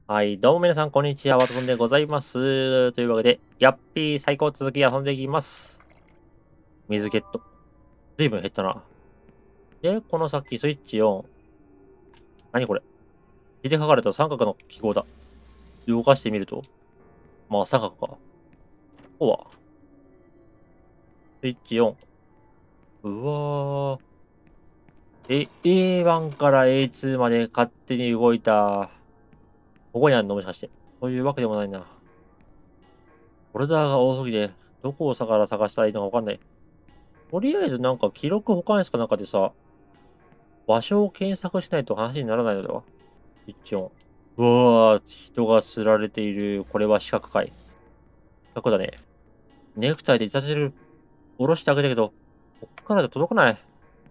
はい、どうも皆さん、こんにちは。ワトソンでございます。というわけで、ヤッピー最高続き遊んでいきます。水ゲット。随分減ったな。で、この先、スイッチオン。何これ？字で書かれた三角の記号だ。動かしてみると、まあ三角か。ここは、スイッチオン。うわー。A1 から A2 まで勝手に動いた。ここにあるのもしかして。そういうわけでもないな。フォルダーが多すぎて、どこをから探したらいいのかわかんない。とりあえずなんか記録保管室かなんかでさ、場所を検索しないと話にならないのでは？一応。うわー、人が釣られている。これは四角かい。四角だね。ネクタイで自殺してる。下ろしてあげたけど、こっからじゃ届かない。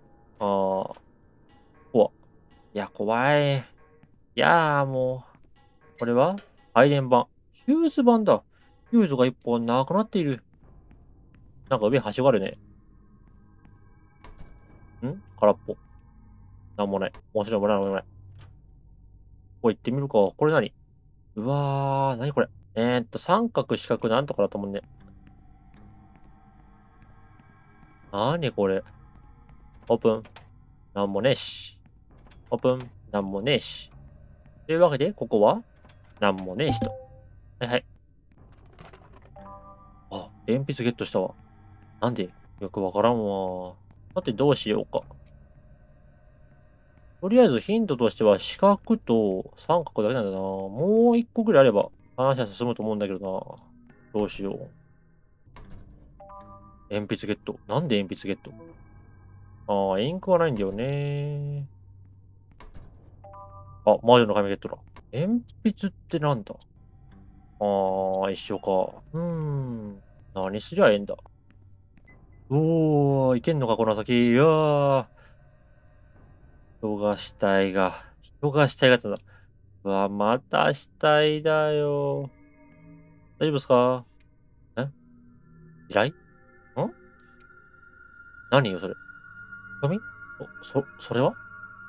怖いや、怖い。いやー、もう。これは配電盤。ヒューズ盤だ。ヒューズが一本なくなっている。なんか上はしごあるね。空っぽ。なんもない。面白いものなんもない。ここ行ってみるか。これ何？うわー、何これ。三角四角なんとかだと思うね。なにこれ。オープン。なんもねえし。オープン。なんもねえし。というわけで、ここはなんもねえしと。はいはい。あ、鉛筆ゲットしたわ。なんでよくわからんわ。さてどうしようか。とりあえずヒントとしては四角と三角だけなんだな。もう一個ぐらいあれば話は進むと思うんだけどな。どうしよう。鉛筆ゲット。なんで鉛筆ゲット？ああ、インクはないんだよね。あ、魔女の紙ゲットだ。鉛筆ってなんだ？ああ、一緒か。何すりゃええんだ。おー、いけんのか、この先。いやー、人が死体がってなんだ。うわ、また死体だよ。大丈夫ですか？え地雷何よ、それ。紙それは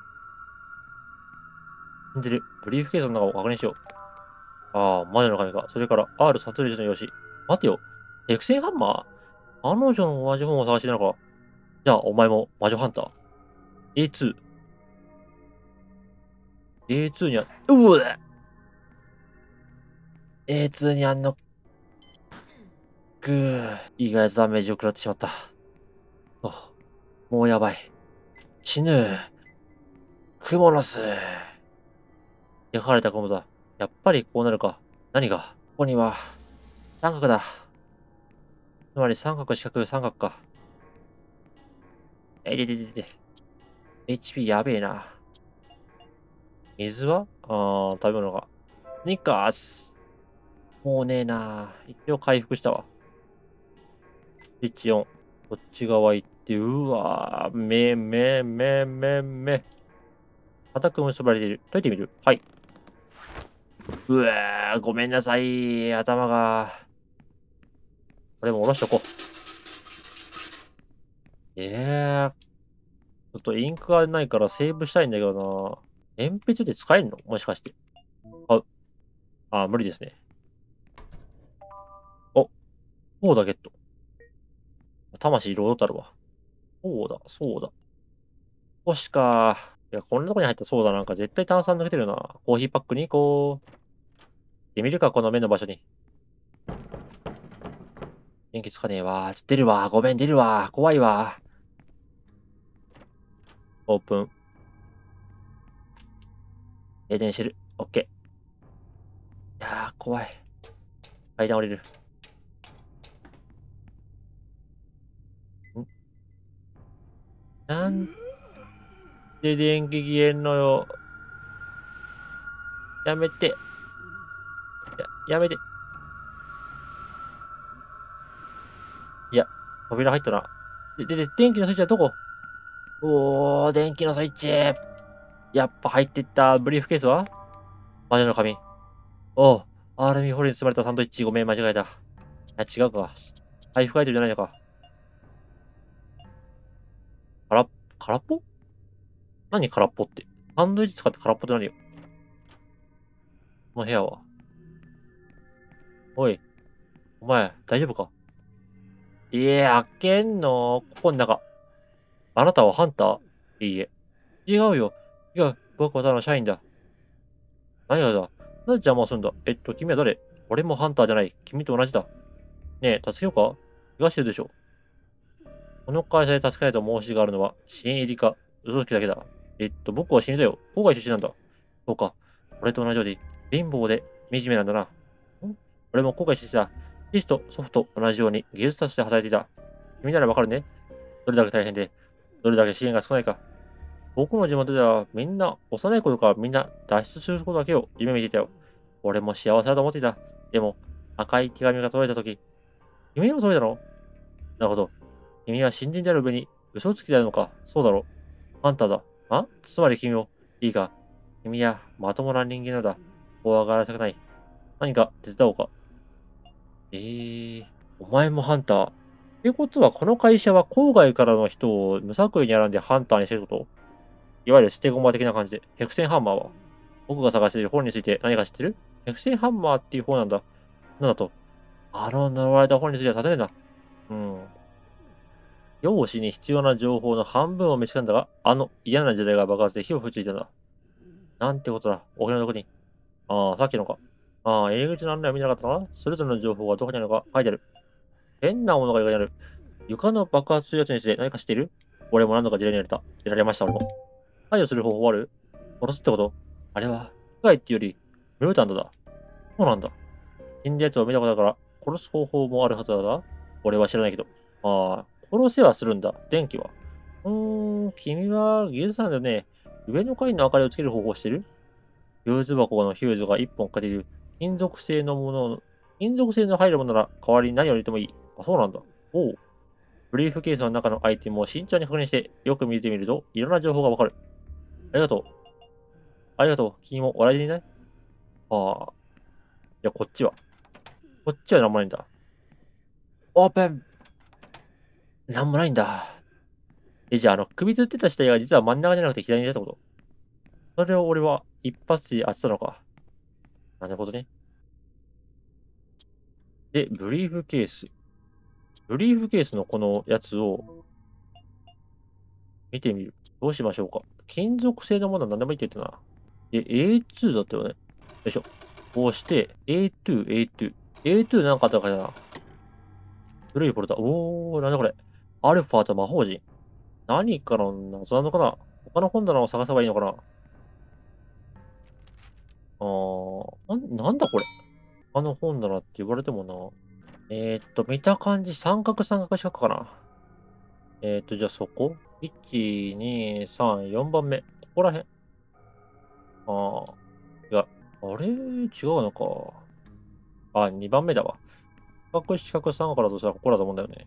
死んでる。ブリーフケースの中を確認しよう。ああ、魔女の紙か。それから、R 殺人の用紙。待てよ。ヘクセンハンマー彼女の魔女本を探してるのか。じゃあ、お前も魔女ハンター。A2。A2 にあ、うわ A2 にあんの、意外とダメージを食らってしまった。あ、もうやばい。死ぬ。クモの巣。焼かれたゴムだ。やっぱりこうなるか。何がここには、三角だ。つまり三角四角三角か。で。HP やべえな。水は食べ物が。ニッカース。もうねえな。一応回復したわ。スイッチ4。こっち側行って、うわー、め。固く結ばれている。解いてみる。はい。うわー、ごめんなさい。頭が。これも下ろしとこう。ちょっとインクがないからセーブしたいんだけどな。鉛筆で使えんのもしかして。あ、無理ですね。お、そうだ、ゲット。魂ロードタルわ。そうだ。星か。いや、こんなとこに入ったそうだなんか絶対炭酸抜けてるな。コーヒーパックに行こう。行ってみるか、この目の場所に。電気つかねえわ。出るわ。ごめん、出るわ。怖いわ。オープン。停電してる。オッケー。いやー、怖い。階段降りる。んなんで電気消えんのよ。やめて。やめて。いや、扉入ったな。電気のスイッチはどこ？おー、電気のスイッチ。やっぱ入ってった。ブリーフケースは魔女の紙。おう、アルミホイルに包まれたサンドイッチ。ごめん、間違えた。いや、違うか。配布アイテムじゃないのか。空っ、空っぽ何空っぽって。サンドイッチ使って空っぽって何よ。 この部屋は。おい、お前、大丈夫か？いえ、開けんのここの中。あなたはハンター？いいえ。違うよ。違う。僕はただの社員だ。何がだ？なぜ邪魔をするんだ？君は誰？俺もハンターじゃない。君と同じだ。ねえ、助けようか？怪我してるでしょ。この会社で助けたいと申しがあるのは、支援入りか、嘘つきだけだ。僕は死にだよ。郊外出身なんだ。そうか。俺と同じように、貧乏で惨めなんだな。俺も郊外出身だ。父と祖父と同じように技術として働いていた。君ならわかるね。どれだけ大変で、どれだけ支援が少ないか。僕の地元ではみんな、幼い頃からみんな脱出することだけを夢見ていたよ。俺も幸せだと思っていた。でも、赤い手紙が届いたとき、君にも届いたの？なるほど。君は新人である上に嘘つきであるのか。そうだろう。あんただ。つまり君も。いいか。君はまともな人間なのだ。怖がらせたくない。何か手伝おうか。お前もハンター。ってことは、この会社は郊外からの人を無作為に選んでハンターにしてること？いわゆる捨て駒的な感じで。ヘクセンハンマーは？僕が探している本について何か知ってる？ヘクセンハンマーっていう本なんだ。なんだと？あの呪われた本については尋ねるな。うん。容姿に必要な情報の半分を見つけたんだが、あの嫌な時代が爆発で火を吹いていたんだ。なんてことだ。お部屋のどこに。ああ、さっきのか。ああ、入り口の案内を見なかったかな？それぞれの情報がどこにあるのか書いてある。変なものが床にある。床の爆発するやつについて何か知っている？俺も何度か事例にやられました、俺も。排除する方法ある？殺すってこと？あれは、被害っていうより、ミュータントだ。そうなんだ。死んだやつを見たことだから、殺す方法もあるはずだが、俺は知らないけど。ああ、殺せはするんだ。電気は。君は技術なんだよね。上の階の明かりをつける方法をしてる？ヒューズ箱のヒューズが1本かける金属製のもの、金属製の入るものなら代わりに何を入れてもいい。あ、そうなんだ。おう。ブリーフケースの中のアイテムを慎重に確認して、よく見てみると、いろんな情報がわかる。ありがとう。ありがとう。君も笑いでいない？ああ。じゃあこっちは。こっちは何もないんだ。オープン。なんもないんだ。じゃあ首吊ってた死体が実は真ん中じゃなくて左に出たこと？それを俺は一発で当てたのか。なるほどね。で、ブリーフケース。ブリーフケースのこのやつを見てみる。どうしましょうか。金属製のものは何でもいいって言ったな。で、A2 だったよね。よいしょ。こうして、A2、A2。A2 なんかあったかな。古いポルタ。おー、なんだこれ。アルファと魔法陣。何かの謎なのかな？他の本棚を探せばいいのかな？なんだこれ。他の本棚って言われてもな。見た感じ三角三角四角かな。じゃあそこ？ 1、2、3、4番目。ここら辺。いや、あれ違うのか。2番目だわ。四角四角三角だとしたらここだと思うんだよね。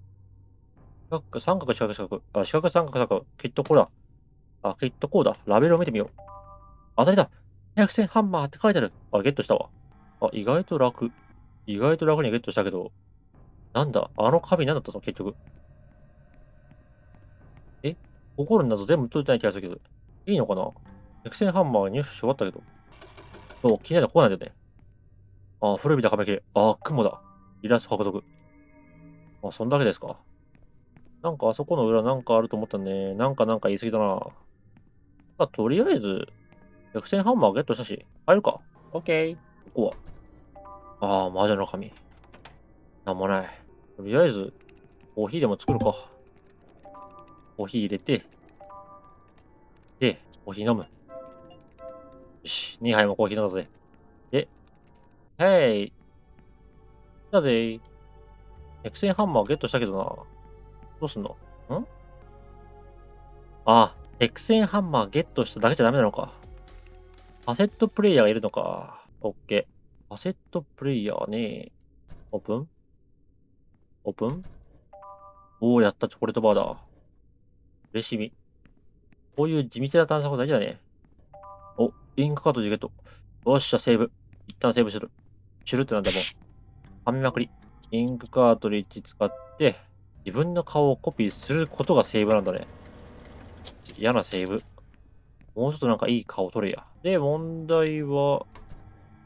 三角四角四角。四角三角四角。きっとこれだ。きっとこうだ。ラベルを見てみよう。当たりだ。百戦ハンマーって書いてある。ゲットしたわ。意外と楽。意外と楽にゲットしたけど、なんだあの紙なんだったの結局。心の謎全部解いてない気がするけど。いいのかな？百戦ハンマー入手し終わったけど。そう、気になるとこなんだよね。古びた紙切れ。雲だ。イラスト獲得。そんだけですか。なんかあそこの裏なんかあると思ったね。なんか言い過ぎだな。とりあえず、百戦ハンマーゲットしたし、入るか。オッケー。ここは。魔女の紙。なんもない。とりあえず、コーヒーでも作るか。コーヒー入れて、で、コーヒー飲む。よし、2杯もコーヒー飲んだぜ。で、へい。だぜ。百戦ハンマーゲットしたけどな。どうすんの？ヘクセンハンマーゲットしただけじゃダメなのか。カセットプレイヤーがいるのか。オッケー。カセットプレイヤーね。オープン？オープン？やった、チョコレートバーだ。嬉しみ。こういう地道な探索大事だね。インクカートリッジゲット。よっしゃ、セーブ。一旦セーブする。シュルってなんだもん。はめまくり。インクカートリッジ使って、自分の顔をコピーすることがセーブなんだね。嫌なセーブ。もうちょっとなんかいい顔撮れや。で、問題は、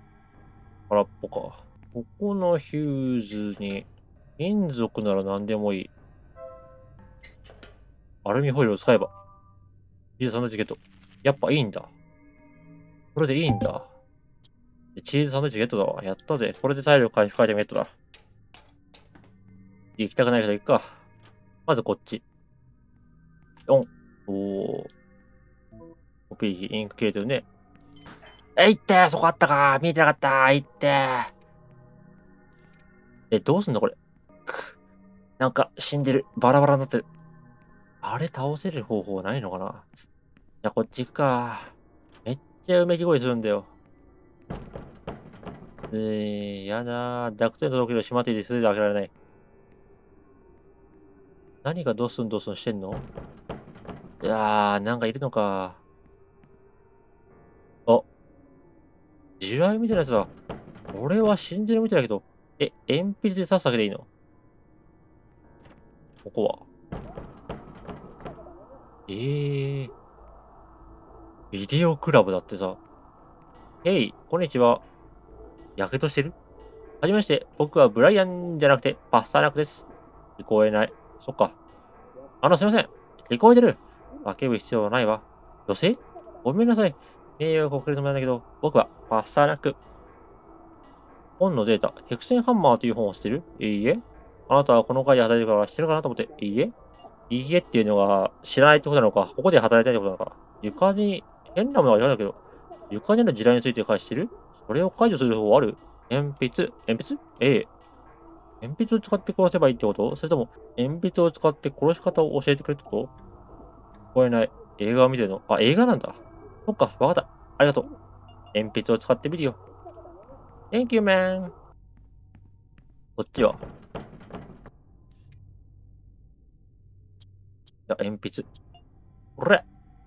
空っぽか。ここのヒューズに、金属なら何でもいい。アルミホイルを使えば。チーズサンドイッチゲット。やっぱいいんだ。これでいいんだ。チーズサンドイッチゲットだわ。やったぜ。これで体力回復アイテムゲットだ。行きたくないけど行くか。まずこっち。4。おー。コピーインク切れてるね。いってー、そこあったかー、見えてなかったー、いってー。どうすんのこれ。なんか死んでる。バラバラになってる。あれ倒せる方法ないのかな。じゃあこっち行くか。めっちゃうめき声するんだよ。やだー。濁点届ける閉まっていて素手で開けられない。何がドスンドスンしてんの。いやー、なんかいるのか。あ、地雷みたいなやつだ。俺は死んでるみたいだけど。鉛筆で刺すだけでいいの。ここは。ビデオクラブだってさ。へい、こんにちは。やけどしてる。はじめまして、僕はブライアンじゃなくてパスタナクです。聞こえない。そっか。すいません。聞こえてる。叫ぶ必要はないわ。女性。ごめんなさい。迷惑をかけるつもりなんだけど、僕はパスタナク。本のデータ、ヘクセンハンマーという本を知ってる。いいえ。あなたはこの会で働いてるから知ってるかなと思って。いいえ。いいえっていうのが知らないってことなのか、ここで働いたいってことなのか。床に変なものがあるんだけど、床にある地雷について返してる。それを解除する方法ある。鉛筆鉛筆を使って殺せばいいってこと。それとも、鉛筆を使って殺し方を教えてくれってこと。聞こえない。映画を見てるの。あ、映画なんだ。そっか、わかった。ありがとう。鉛筆を使ってみるよ。Thank you, man. こっちは。鉛筆。これ。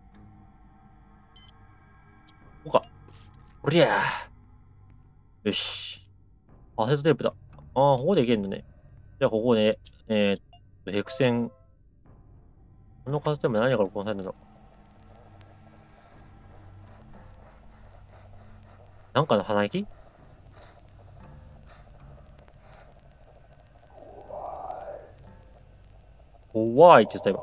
ここか。こりゃよし。カセットテープだ。ああ、ここでいけんのね。じゃあ、ここで、ヘクセン。このカセットテープ何が録音されるんだろう。なんかの鼻息。怖いって言った今。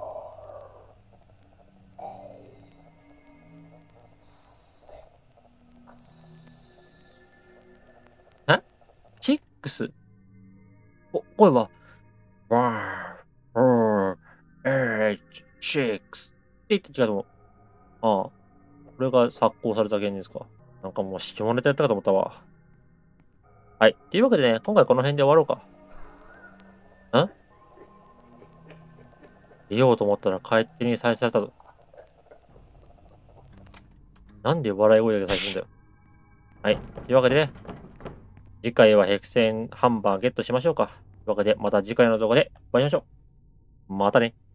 えチックス。声は、ワー、フォー、シックス。って言って違うと思う。ああ、これが発行された原因ですか。なんかもう下ネタやったかと思ったわ。はい。というわけでね、今回この辺で終わろうか。出ようと思ったら帰ってに再生されたぞ。なんで笑い声が最初んだよ。はい。というわけでね、次回はヘクセンハンバーゲットしましょうか。というわけで、また次回の動画でお会いしましょう。またね。